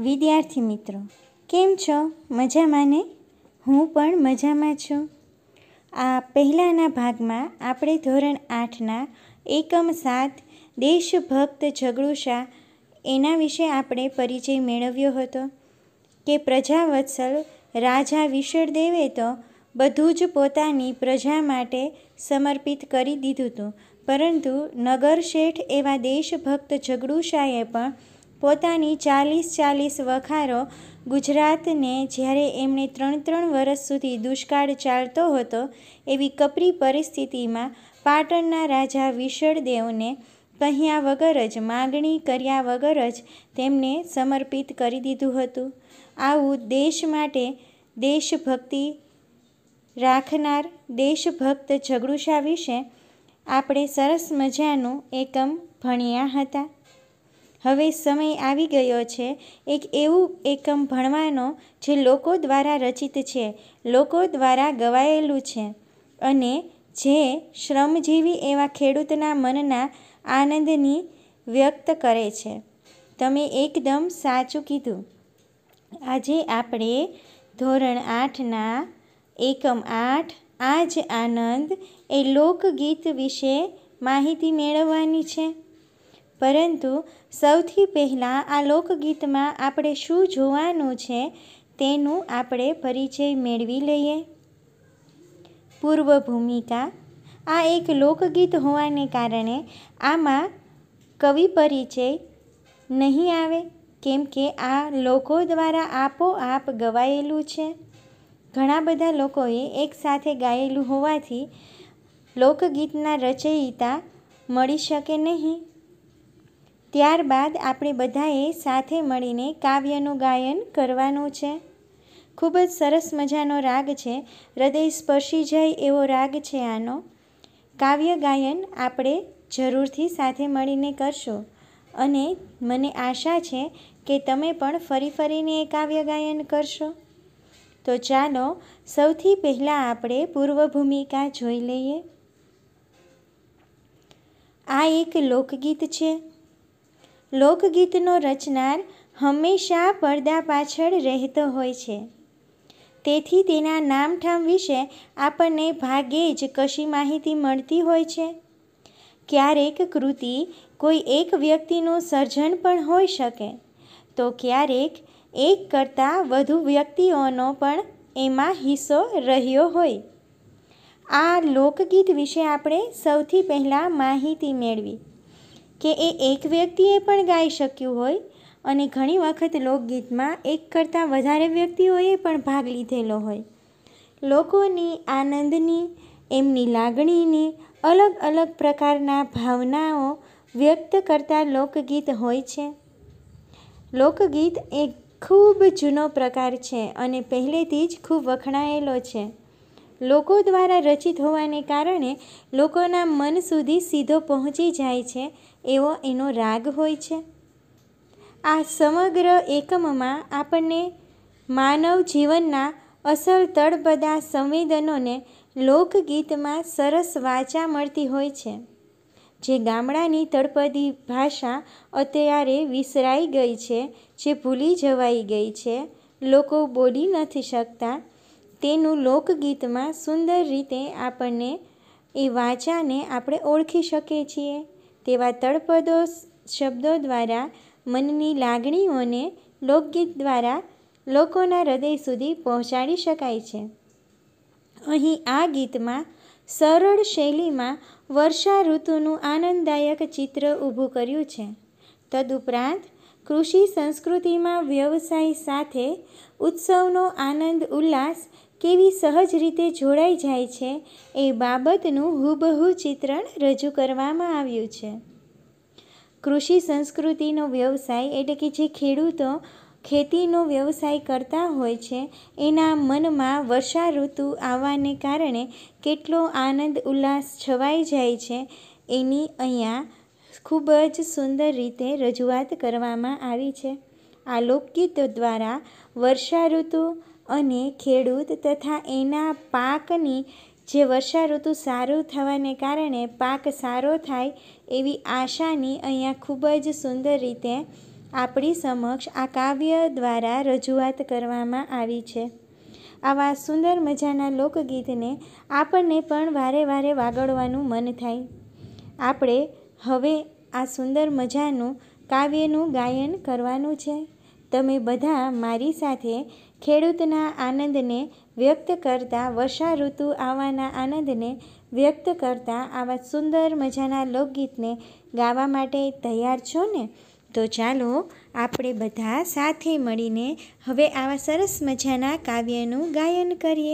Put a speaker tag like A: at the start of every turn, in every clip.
A: વિદ્યાર્થી મિત્રો, કેમ છો? મજામાં ને? હું પણ મજામાં છું. આ પહેલાંના ભાગમાં આપણે ધોરણ 8ના એકમ 7 દેશભક્ત ઝઘડુશા એના વિશે આપણે પરિચય મેળવ્યો હતો કે પ્રજાવત્સલ રાજા વિશળદેવે તો બધું જ પોતાની પ્રજા માટે સમર્પિત કરી દીધું હતું, પરંતુ નગર શેઠ એવા દેશભક્ત ઝઘડુશાએ પણ પોતાની 40 વખારો ગુજરાતને જ્યારે એમણે 3 વર્ષ સુધી દુષ્કાળ ચાલતો હતો એવી કપરી પરિસ્થિતિમાં પાટણના રાજા વિશળદેવને કહ્યા વગર જ, માગણી કર્યા વગર જ તેમને સમર્પિત કરી દીધું હતું. આવું દેશ માટે દેશભક્તિ રાખનાર દેશભક્ત ઝઘડુશા વિશે આપણે સરસ મજાનું એકમ ભણ્યા હતા. હવે સમય આવી ગયો છે એક એવું એકમ ભણવાનો જે લોકો દ્વારા રચિત છે, લોકો દ્વારા ગવાયેલું છે અને જે શ્રમજીવી એવા ખેડૂતના મનના આનંદની વ્યક્ત કરે છે. તમે એકદમ સાચું કીધું. આજે આપણે ધોરણ 8ના એકમ 8 આ જ આનંદ એ લોકગીત વિશે માહિતી મેળવવાની છે. પરંતુ સૌથી પહેલાં આ લોકગીતમાં આપણે શું જોવાનું છે તેનું આપણે પરિચય મેળવી લઈએ. પૂર્વ ભૂમિકા. આ એક લોકગીત હોવાને કારણે આમાં કવિ પરિચય નહીં આવે, કેમ કે આ લોકો દ્વારા આપોઆપ ગવાયેલું છે. ઘણા બધા લોકોએ એકસાથે ગાયેલું હોવાથી લોકગીતના રચયિતા મળી શકે નહીં. ત્યારબાદ આપણે બધાએ સાથે મળીને કાવ્યનું ગાયન કરવાનું છે. ખૂબ જ સરસ મજાનો રાગ છે, હૃદય સ્પર્શી જાય એવો રાગ છે આનો. કાવ્ય ગાયન આપણે જરૂરથી સાથે મળીને કરશું અને મને આશા છે કે તમે પણ ફરીને એ કાવ્ય ગાયન કરશો. તો ચાલો સૌથી પહેલાં આપણે પૂર્વ ભૂમિકા જોઈ લઈએ. આ એક લોકગીત છે. લોકગીતનો રચનાર હંમેશા પડદા પાછળ રહેતો હોય છે, તેથી તેના નામઠામ વિશે આપણને ભાગ્યે જ કશી માહિતી મળતી હોય છે. ક્યારેક કૃતિ કોઈ એક વ્યક્તિનું સર્જન પણ હોઈ શકે, તો ક્યારેક એક કરતાં વધુ વ્યક્તિઓનો પણ એમાં હિસ્સો રહ્યો હોય. આ લોકગીત વિશે આપણે સૌથી પહેલાં માહિતી મેળવી કે એ એક વ્યક્તિએ પણ ગાઈ શક્યું હોય અને ઘણી વખત લોકગીતમાં એક કરતાં વધારે વ્યક્તિઓએ પણ ભાગ લીધેલો હોય. લોકોની આનંદની, એમની લાગણીની અલગ અલગ પ્રકારના ભાવનાઓ વ્યક્ત કરતા લોકગીત હોય છે. લોકગીત એક ખૂબ જૂનો પ્રકાર છે અને પહેલેથી જ ખૂબ વખણાયેલો છે. લોકો દ્વારા રચિત હોવાને કારણે લોકોના મન સુધી સીધો પહોંચી જાય છે એવો એનો રાગ હોય છે. આ સમગ્ર એકમમાં આપણને માનવ જીવનના અસલ તળપદા સંવેદનોને લોકગીતમાં સરસ વાચા મળતી હોય છે. જે ગામડાની તળપદી ભાષા અત્યારે વિસરાઈ ગઈ છે, જે ભૂલી જવાઈ ગઈ છે, લોકો બોલી નથી શકતા, તેનું લોકગીતમાં સુંદર રીતે આપણને એ વાચાને આપણે ઓળખી શકીએ છીએ. તેવા તળપદો શબ્દો દ્વારા મનની લાગણીઓને લોકગીત દ્વારા લોકોના હૃદય સુધી પહોંચાડી શકાય છે. અહીં આ ગીતમાં સરળ શૈલીમાં વર્ષા ઋતુનું આનંદદાયક ચિત્ર ઊભું કર્યું છે. તદુપરાંત કૃષિ સંસ્કૃતિમાં વ્યવસાય સાથે ઉત્સવનો આનંદ ઉલ્લાસ કેવી સહજ રીતે જોડાઈ જાય છે એ બાબતનું હુબહુ ચિત્રણ રજૂ કરવામાં આવ્યું છે. કૃષિ સંસ્કૃતિનો વ્યવસાય એટલે કે જે ખેડૂતો ખેતીનો વ્યવસાય કરતા હોય છે એના મનમાં વર્ષા ઋતુ આવવાને કારણે કેટલો આનંદ ઉલ્લાસ છવાઈ જાય છે એની અહીંયા ખૂબ જ સુંદર રીતે રજૂઆત કરવામાં આવી છે. આ લોકગીતો દ્વારા વર્ષા ઋતુ અને ખેડૂત તથા એના પાકની જે વર્ષા ઋતુ સારું થવાને કારણે પાક સારો થાય એવી આશાની અહીંયા ખૂબ જ સુંદર રીતે આપણી સમક્ષ આ કાવ્ય દ્વારા રજૂઆત કરવામાં આવી છે. આવા સુંદર મજાના લોકગીતને આપણને પણ વારે વારે વાગડવાનું મન થાય. આપણે હવે આ સુંદર મજાનું કાવ્યનું ગાયન કરવાનું છે. તમે બધા મારી સાથે ખેડૂતના આનંદને વ્યક્ત કરતા, વર્ષા ઋતુ આવવાના આનંદને વ્યક્ત કરતા આવા સુંદર મજાના લોકગીતને ગાવા માટે તૈયાર છો ને? તો ચાલો આપણે બધા સાથે મળીને હવે આવા સરસ મજાના કાવ્યનું ગાયન કરીએ.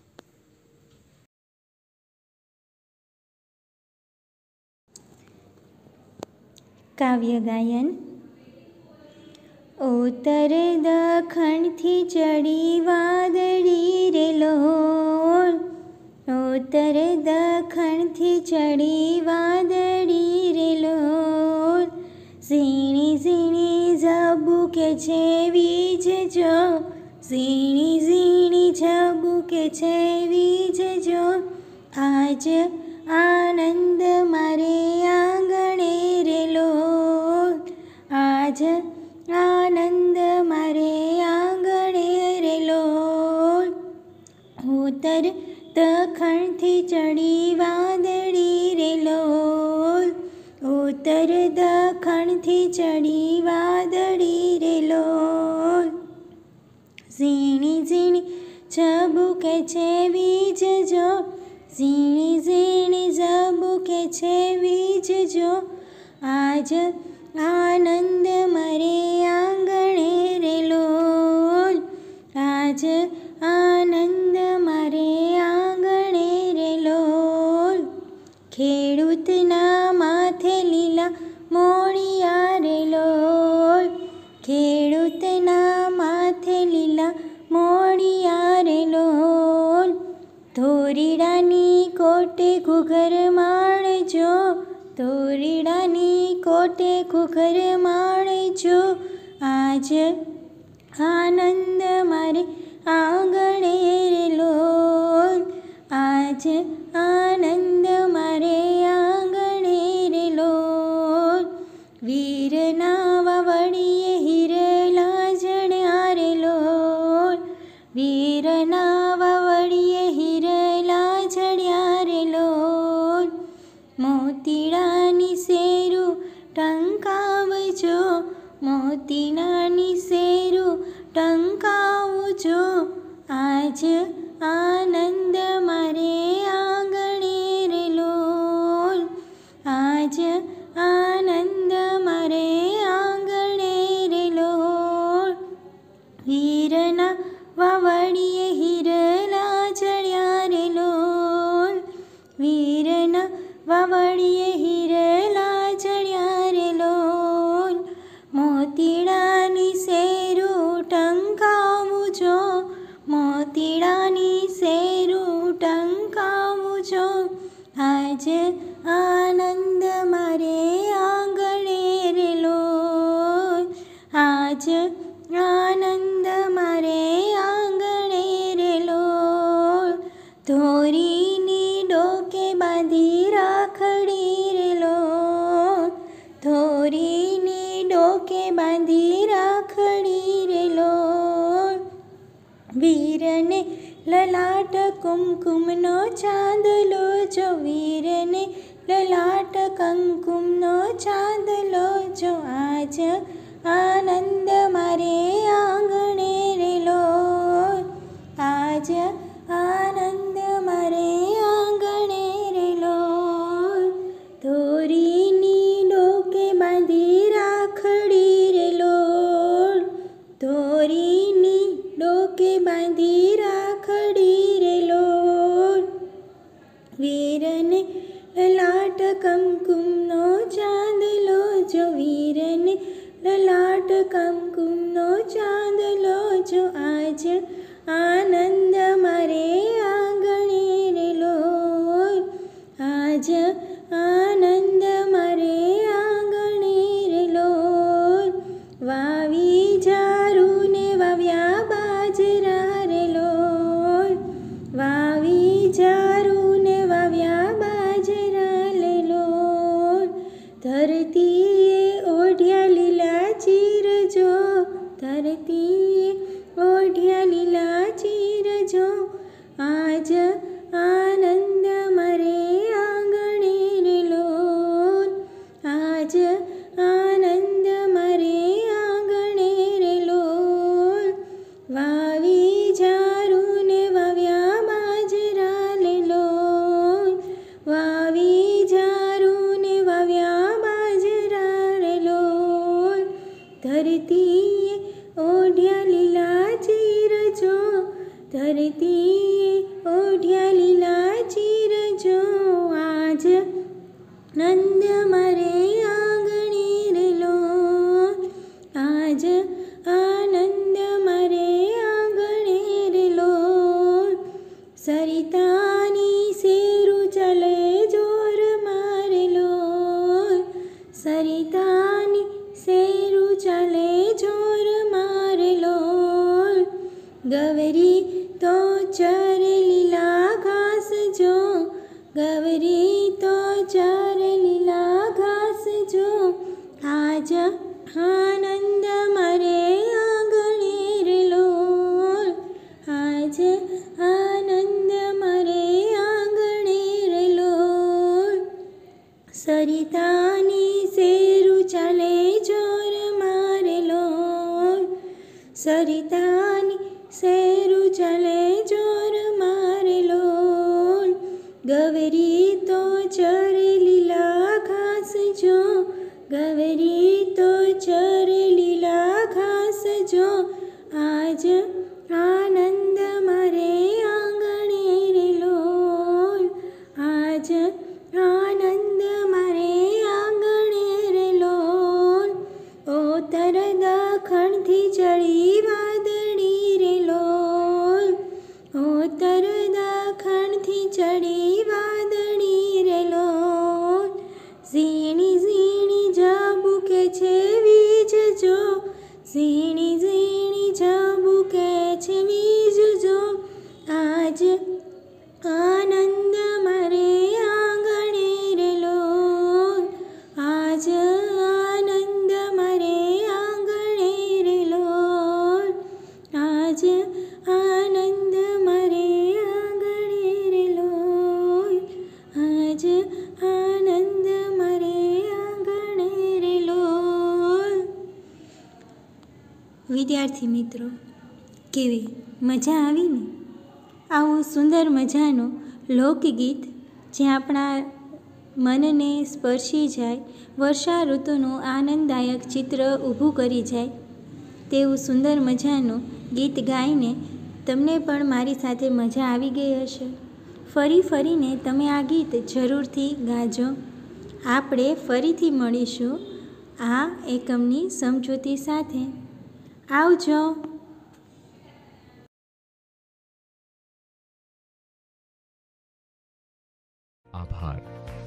A: કાવ્ય ગાયન. ઉત્તર દખણથી ચડી વાદળી રે લોલ, ઉત્તર દખણથી ચડી વાદળી રે લોલ, ઝીણી ઝીણી ઝબૂકે છે વીજ જો, ઝીણી ઝીણી ઝબૂકે છે વીજ જો, આજ આનંદ મારે આંગણે રે લોલ, આજ આનંદ મારે આંગણે રે લોલ, ઉત્તર દખણથી ચડી વાદળી રે લોલ, ઉત્તર દખણથી ચડી વાદળી રે લોલ, ઝીણી ઝીણી ઝબૂકે છે વીજ જો, ઝીણી ઝીણી ઝબૂકે છે વીજ જો, આજ આનંદ મારે આંગણે રે લોલ, આજ આનંદ મારે આંગણે રે લોલ, ખેડૂતના માથે લીલા મોળિયા રે લોલ, ખેડૂતના માથે લીલા મોળિયા રે લોલ, ધોરીડાની કોટે ઘૂઘર માણજો, ધોરીડાની કોટે ઘૂઘર માણજો, આજ આનંદ મારે આંગણે રે લોલ, આજ આનંદ મારે આંગણે રે લોલ, વીરના વાવડીએ હિરલા જણ્યા રે લોલ, વીરના વાવડીએ હિરલા જડ્યા રે લોલ, મોતીડાની શેરું ટંકાવજો, મોતીડાની શેરું ટંકાવજો, આજ આનંદ મારે આંગણે રે લોલ, આજ આનંદ મારે આંગણે રે લોલ, વીરના વાવડીએ હિરલા જડ્યા રે લોલ, વીરના વાવડીએ હિરલા જડ્યા રે લોલ, મોતીડાની શેરું ટંકાવજો, મોતીડાની શેરું ટંકાવજો, આજ આનંદ મારે આંગણે રે લોલ, આજ આનંદ મારે આંગણે રે લોલ, ધોરીની ડોકે બાંધી રાખડી રે લોલ, ધોરીની ડોકે બાંધી રાખડી રે લોલ, વીરને લલાટ કુમકુમનો ચાંદલો જો, વીરને લલાટ કંકુમનો ચાંદલો જો, આજ આનંદ મારે આંગણે રે લોલ, આજ આનંદ મારે આંગણે રે લોલ, ધોરીની ડોકે બાંધી રાખડી રે લોલ, ધોરીની ડોકે બાંધી રાખડી રે લોલ, વીરને લલાટ કંકુમનો ચાંદલો જો, વીરને લલાટ કંકુમનો ચાંદલો જો, આજ આનંદ મારે આંગણે રે લોલ, આજ આનંદ મારે આંગણે રે લોલ, વાવી જારુને વાવ્યા બાજરા રે લોલ, વાવી જારુને વાવ્યા બાજરા લે લોલ, ધરતીએ ઓઢ્યા લીલા ચીર આજ આનંદ મારે આંગણે રે લોલ, આજ આનંદ મારે આંગણે રે લોલ. વાવી ઝારું ને વાવ્યા બાજરા લે લોલ, વાવી ઝારું ને વાવ્યા બાજરા રે લોલ. ધરતીએ ઓઢ્યા લીલા ચીર જો, ધરતીએ ઓઢ્યા લીલા ચીર જો. આજ નંદ મારે આંગણે રે લોલ, આજ આનંદ મારે આંગણે રે લોલ. સરિતાની શેરું ચાલે જોર મારે લોલ, સરિતાની શેરું ચાલે જોર મારે લોલ. ગવરી તો ચરે લીલા ઘાસ જો, ગવરી તો ચરે લીલા ઘાસ જો. આજ આનંદ મારે આંગણે રે લોલ, આજ આનંદ મારે આંગણે રે લોલ. સરિતાની શેરું ચાલે જોર મારે લોલ, સરિતાની શેરું ચાલે જોર મારે લોલ. ગવરી તો ચરે લીલા ઘાસ જો, ગવરી તો ચરે લીલા ઘાસ જો. આજ આનંદ મારે આંગણે રે લોલ, આજ આનંદ મારે આંગણે રે લોલ. ઉત્તર દખણથી ચડી વાદળી રે લોલ, ઉત્તર દખણથી ચડી વાદળી રે લોલ. ઝીણી ઝીણી ઝાબુકે છે વીજ જો, ઝીણી ઝીણી ઝાબુકે છે વીજ જો. આજ આનંદ મારે આંગણે રે લોલ, આજ આનંદ મારે આંગણે રે લોલ, આજ આનંદ મારે આંગણે રે લોલ, આજ આનંદ મારે આંગણે રે લોલ. વિદ્યાર્થી મિત્રો, કેવી મજા આવી ને? આવું સુંદર મજાનું લોકગીત જે આપણા મનને સ્પર્શી જાય, વર્ષા ઋતુનું આનંદદાયક ચિત્ર ઊભું કરી જાય તેવું સુંદર મજાનું ગીત ગાઈને તમને પણ મારી સાથે મજા આવી ગઈ હશે. ફરી ફરીને તમે આ ગીત જરૂરથી ગાજો. આપણે ફરીથી મળીશું આ એકમની સમજૂતી સાથે. આવજો.
B: આભાર.